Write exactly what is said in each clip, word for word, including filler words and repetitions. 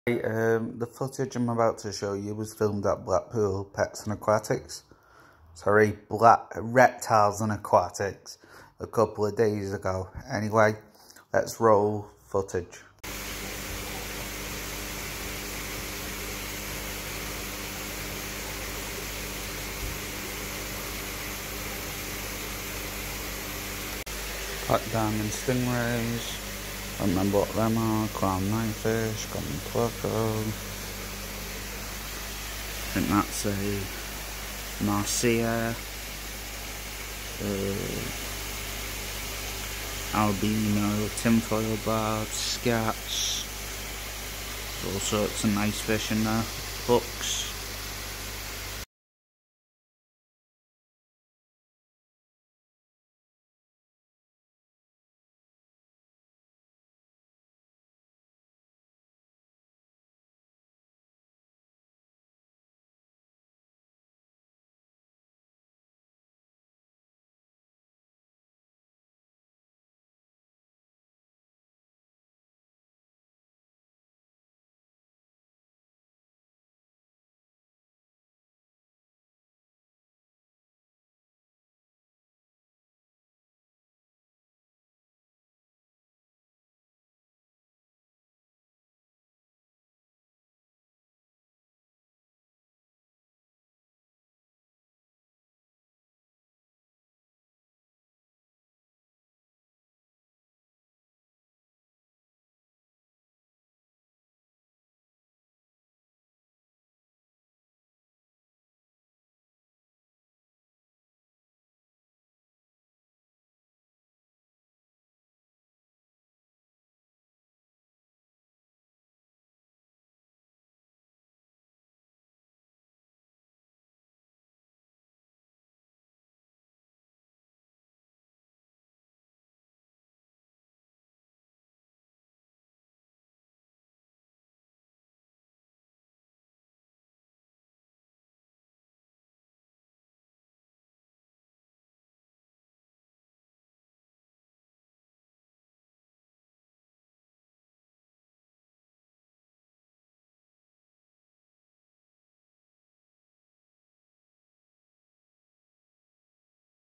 Um, the footage I'm about to show you was filmed at Blackpool Pets and Aquatics. Sorry, Black Reptiles and Aquatics a couple of days ago. Anyway, let's roll footage. Black diamond stingrays. I don't remember what them are. Crown knifefish, common porco. I think that's a Marcia. Uh, albino, tinfoil barbs, scats. All sorts of nice fish in there. Hooks.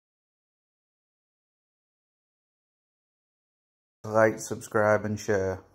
Like, subscribe and share.